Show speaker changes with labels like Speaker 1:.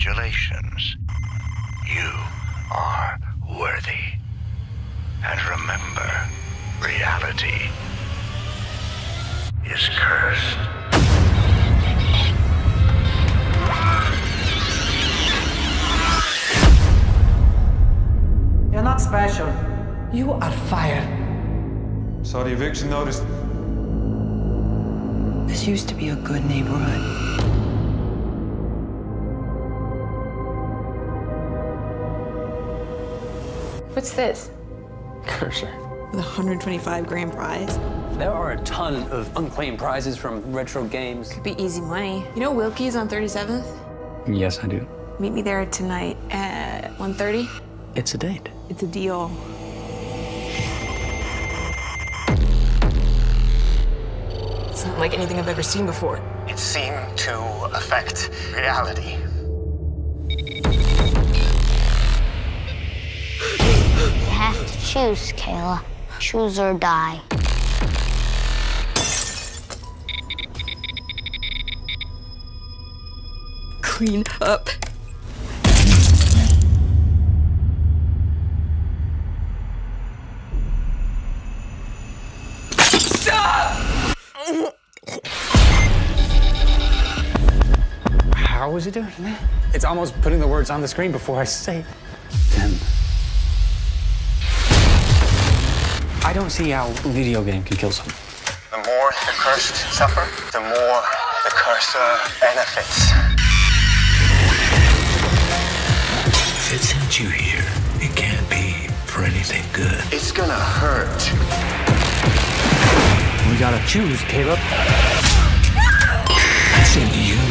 Speaker 1: Congratulations. You are worthy. And remember, reality is cursed.
Speaker 2: You're not special. You are fired.
Speaker 3: Saw the eviction notice.
Speaker 2: This used to be a good neighborhood.
Speaker 4: What's this?
Speaker 5: Cursor.
Speaker 6: With a 125 grand prize.
Speaker 5: There are a ton of unclaimed prizes from retro games.
Speaker 4: Could be easy money. You know Wilkie's on 37th?
Speaker 5: Yes, I do.
Speaker 4: Meet me there tonight at 1:30.
Speaker 5: It's a date.
Speaker 6: It's a deal.
Speaker 4: It's not like anything I've ever seen before.
Speaker 1: It seemed to affect reality.
Speaker 7: You have to choose, Kayla. Choose or die.
Speaker 4: Clean up.
Speaker 5: How was he doing it? It's almost putting the words on the screen before I say them. I don't see how a video game can kill someone.
Speaker 1: The more the cursed suffer, the more the cursor benefits.
Speaker 8: If it sent you here, it can't be for anything good.
Speaker 1: It's gonna hurt.
Speaker 5: We gotta choose, Caleb.
Speaker 8: I sent you